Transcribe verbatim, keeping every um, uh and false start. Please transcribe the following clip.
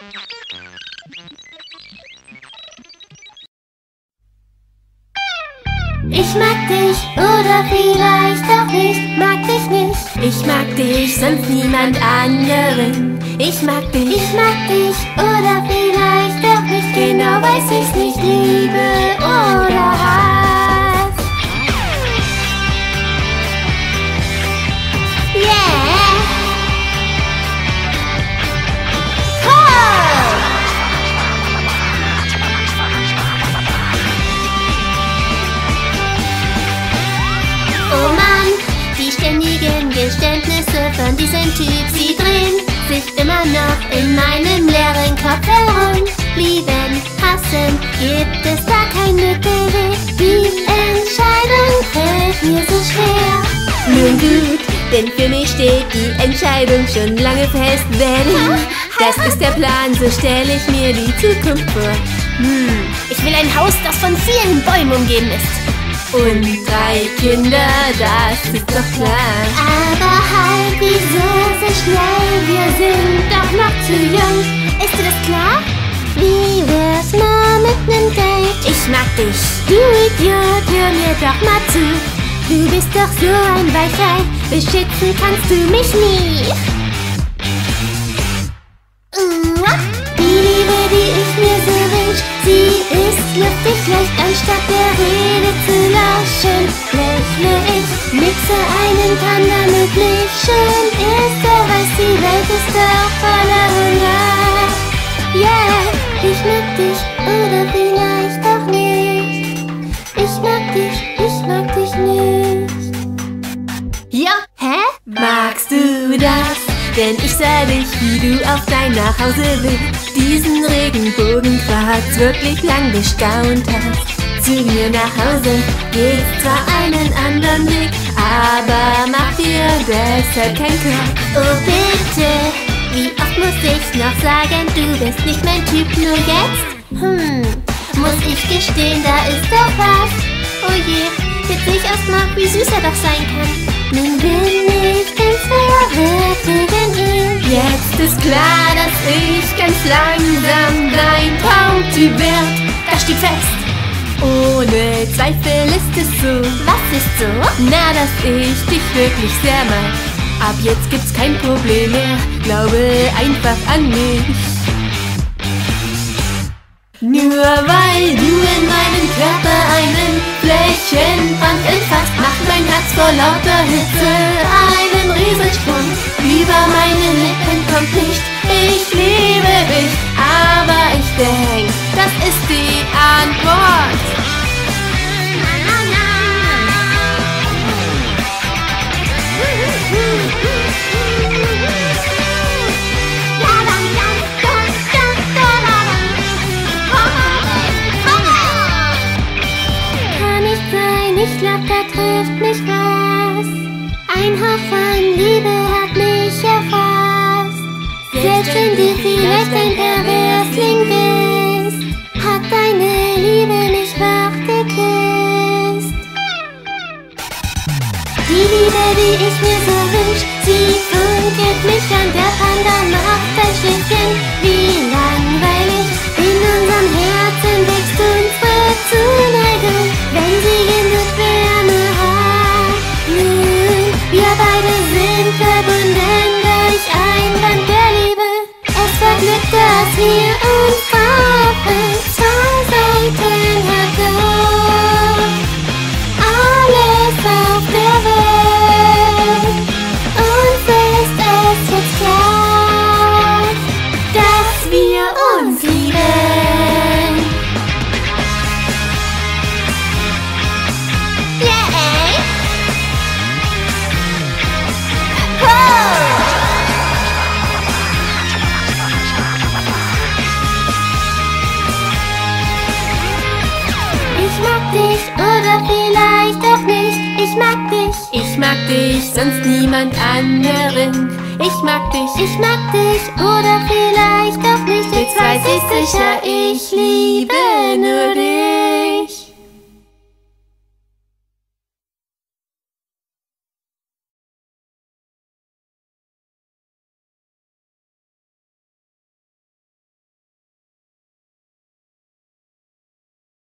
Ich mag dich, oder vielleicht auch nicht, mag dich nicht. Ich mag dich, sonst niemand anderen. Ich mag dich, ich mag dich, oder vielleicht auch nicht, genau weiß ich's nicht, Liebe oder Hass. Yeah! Toll! Oh Mann, die ständigen Geständnisse von diesem Typ, sie drehen sich immer noch in meinem leeren Kopf herum. Lieben, hassen, gibt es da kein Mittelweg? Die Entscheidung fällt mir so schwer. Nun gut, denn für mich steht die Entscheidung schon lange fest. Denn das ist der Plan, so stelle ich mir die Zukunft vor. Hm, ich will ein Haus, das von vielen Bäumen umgeben ist. Und drei Kinder, das ist doch klar. Aber halt, wieso so schnell? Wir sind doch noch zu jung. Ist dir das klar? Wie wär's mal mit nem Date? Ich mag dich, du Idiot, hör mir doch mal zu. Du bist doch so ein Weichei, beschützen kannst du mich nie. Die Liebe, die ich mir so wünsch, sie ist luftig leicht, anstatt der Rede zu lauschen. Lächle ich, mixe einen Panda mit Milch, schön ist er, weiß die Welt ist doch voller Hunger. Yeah, ich mag dich, oder vielleicht auch nicht. Ich mag dich, ich mag dich nicht. Ja, hä? Magst du das? Denn ich sah dich, wie du auf dein Nachhause willst. Diesen Regenbogenkreuz wirklich lang gestaunt hast. Zu mir nach Hause geht's zwar einen anderen Weg, aber mach dir deshalb kein Kopf. Oh bitte, wie oft muss ich noch sagen, du bist nicht mein Typ, nur jetzt? Hm, muss ich gestehen, da ist doch was. Oh je, jetzt seh ich erstmal, wie süß er doch sein kann. Nun bin ich ganz verwirrt gegen ihn. Jetzt ist klar, dass ich ganz langsam dein Traumtyp werd. Das steht fest. Ohne Zweifel ist es so. Was ist so? Na, dass ich dich wirklich sehr mag. Ab jetzt gibt's kein Problem mehr. Glaube einfach an mich. Nur weil du in meinem Körper einen Flächenbrand entfasst, macht mein Herz vor lauter Hitze einen Riesensprung. Über meine Lippen kommt nicht, ich liebe dich, aber ich denk, das ist die Antwort. Ich glaub, da trifft mich was. Ein Hauch von Liebe hat mich erfasst. Selbst wenn du vielleicht ein Perversling bist, hat deine Liebe mich wach geküsst. Die Liebe, die ich mir so wünsch, sie funkelt mich an. Der Panda macht ein Schläfchen, wie langweilig. In unserem Herzen wächst unsere Zuneigung, wenn sie genug Wärme hat. Nun, wir beide sind verbunden durch ein Band der Liebe. Es war Glück, dass wir uns trafen. Zwei Seiten hat Gott alles auf der Welt. Uns ist es jetzt klar, dass wir uns lieben. Ich mag dich, oder vielleicht auch nicht. Ich mag dich, ich mag dich, sonst niemand anderen. Ich mag dich, ich mag dich, oder vielleicht auch nicht. Jetzt weiß ich sicher, ich liebe nur dich.